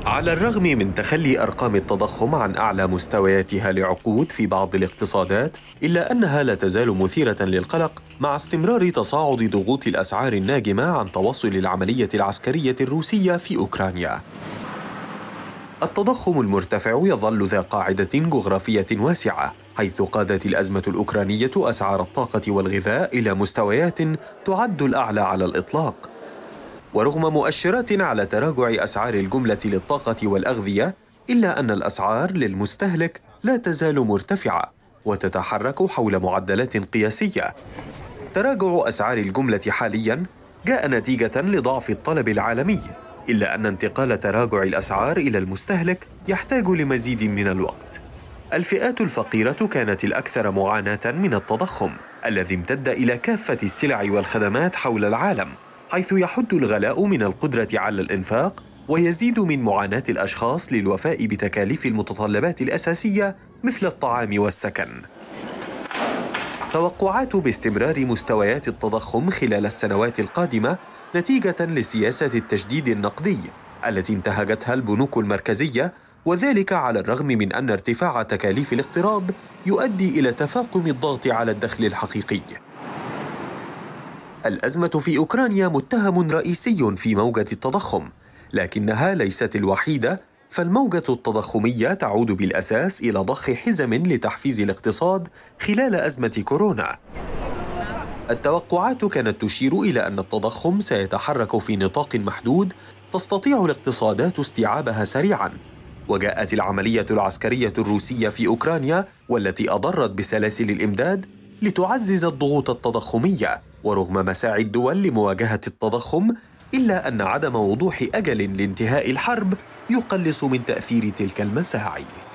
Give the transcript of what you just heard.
على الرغم من تخلي أرقام التضخم عن أعلى مستوياتها لعقود في بعض الاقتصادات، إلا أنها لا تزال مثيرة للقلق مع استمرار تصاعد ضغوط الأسعار الناجمة عن توصل العملية العسكرية الروسية في أوكرانيا. التضخم المرتفع يظل ذا قاعدة جغرافية واسعة، حيث قادت الأزمة الأوكرانية أسعار الطاقة والغذاء إلى مستويات تعد الأعلى على الإطلاق. ورغم مؤشرات على تراجع أسعار الجملة للطاقة والأغذية، إلا أن الأسعار للمستهلك لا تزال مرتفعة وتتحرك حول معدلات قياسية. تراجع أسعار الجملة حالياً جاء نتيجة لضعف الطلب العالمي، إلا أن انتقال تراجع الأسعار إلى المستهلك يحتاج لمزيد من الوقت. الفئات الفقيرة كانت الأكثر معاناة من التضخم الذي امتد إلى كافة السلع والخدمات حول العالم، حيث يحد الغلاء من القدرة على الإنفاق ويزيد من معاناة الأشخاص للوفاء بتكاليف المتطلبات الأساسية مثل الطعام والسكن. توقعات باستمرار مستويات التضخم خلال السنوات القادمة نتيجة لسياسة التجديد النقدي التي انتهجتها البنوك المركزية، وذلك على الرغم من أن ارتفاع تكاليف الاقتراض يؤدي إلى تفاقم الضغط على الدخل الحقيقي. الأزمة في أوكرانيا متهم رئيسي في موجة التضخم، لكنها ليست الوحيدة، فالموجة التضخمية تعود بالأساس إلى ضخ حزم لتحفيز الاقتصاد خلال أزمة كورونا. التوقعات كانت تشير إلى أن التضخم سيتحرك في نطاق محدود تستطيع الاقتصادات استيعابها سريعاً، وجاءت العملية العسكرية الروسية في أوكرانيا والتي أضرت بسلاسل الإمداد لتعزز الضغوط التضخمية. ورغم مساعي الدول لمواجهة التضخم، إلا أن عدم وضوح أجل لانتهاء الحرب يقلص من تأثير تلك المساعي.